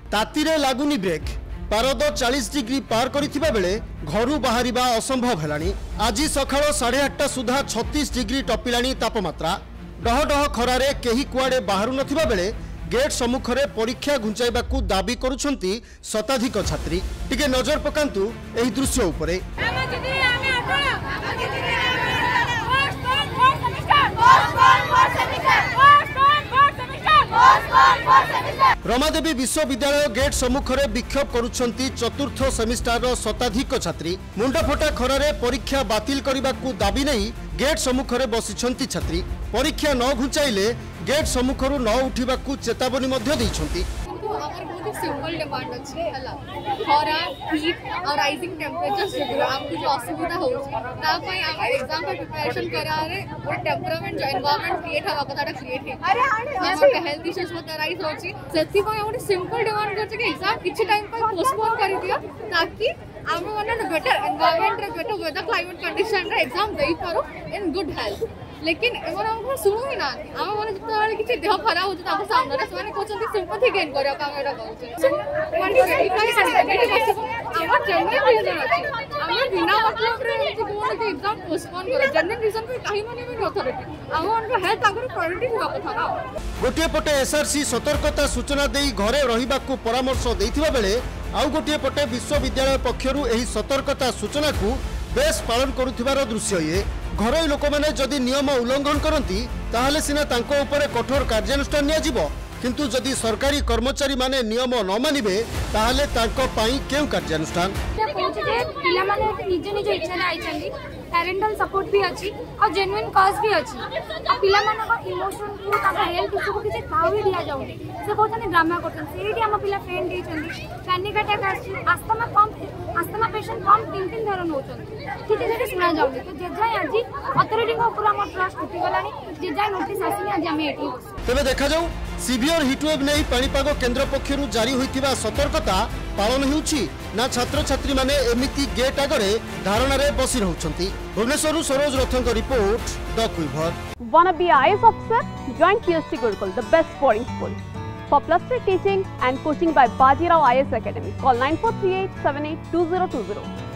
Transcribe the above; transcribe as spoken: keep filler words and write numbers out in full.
तातीरे लागुनी break पारद चालीस degree पार करिथिबा बेले घरू बाहरिबा असंभव हेलानी। आज सकाळ साढ़े आठटा सुधा छत्तीस डिग्री टपिलानी तापमात्रा। डह डह खरारे केही कुआडे बाहरु नथिबा बेले गेट सम्मुखरे परीक्षा घुंचाइबाकू दाबी करुछंती शताधिक छात्री। टिके नजर पकांतु एही दृश्य उपरे। रमादेवी विश्वविद्यालय गेट सम्मुखरे विक्षोभ करुछंती चतुर्थ सेमिस्टर शताधिक छात्री। मुंडफटा खरारे परीक्षा बातिल करबाकू दाबी नहीं गेट सम्मुखरे बसिछंती छात्री। परीक्षा न घुंचाइले गेट सम्मुखरु न उठिबाकू चेतावनी मध्ये दैछंती। सिंपल डिमांड अच्छी है खरा हीट और राइजिंग टेम्परेचर से आपको जो असुविधा होची ता पई हम एग्जाम पे प्रिपरेशन करा रे और टेम्परामेंट जो एनवायरनमेंट क्रिएट हवा कथा क्रिएट है अरे हम हेल्थ इश्यूज मत राइज होची सेति पई हम सिंपल डिमांड करछ कि एग्जाम किछि टाइम पर पोस्टपोन कर दियो ताकि हम माने बेटर एनवायरनमेंट रे बेटर वेदर क्लाइमेट कंडीशन रे एग्जाम देई पारो इन गुड हेल्थ। लेकिन एमन हमको सुनु ही ना हम माने जतवाले किछि देह खराब होत ताको सामने रे माने कोचंती सिंपैथी गेन करियो काम एटा कहउछ माने वेरीफाई करबे हमर जनरल रीजन अछि हम बिना मतलब रे कोन के एग्जाम पोस्टपोन कर जनरल रीजन पे काहे माने भी अथॉरिटी हम उनको हेल्थ आगर प्रायोरिटी होगा कथा ना। गोटे पटे एसआरसी सतर्कता सूचना देई घरे रहिबाकू परामर्श देइथिबा बेले आउ गोटे पटे विश्वविद्यालय पक्षरु एही सतर्कता सूचना को बेस पालन करुथिबार दृश्य ये। घरोई लोक मैंने जदि नियम उल्लंघन करती ताहले सिना तांको उपरे कठोर कार्यानुष्ठान निया जिवो, किंतु जदि सरकारी कर्मचारी माने नियम न मानिबे ताहले तांको पई केउ कार्यानुष्ठान पिला माने निज निज इच्छा रे आइछंदी। पेरेंटल सपोर्ट भी अछि और जेन्युइन कॉज भी अछि। आ पिला माने को इमोशन को ता हेल्थ इश्यू को किछि थाउ दिया जाउनी से कहतनी ड्रामा करतन सेठी हम पिला फ्रेंड देछंदी पैनिक अटैक आछि अस्थमा कम अस्थमा पेशेंट कम तीन तीन धरन होछंदी ठीक है सुना जाउनी तो जे जाय आज अथॉरिटी को पूरा हम ट्रस्ट उठी गलानी जे जाय नोटिस आसीनी आज हम एठी तबे देखा जाऊ सीवियर हिटवेव नहीं पाणीपाग केन्द्र पक्षरु जारी होइतिबा सतर्कता पालन हेउछि ना छात्र छात्री माने एमिति गेट आगरे धारणा रे बसी रहउछंती। भुवनेश्वरु सरोज रथंक रिपोर्ट द क्विवर। Wanna be I A S officer? Join P S T Gurukul, the best boarding school. For plus three teaching and coaching by Bajirao I A S Academy, call nine four three eight seven eight two zero two zero.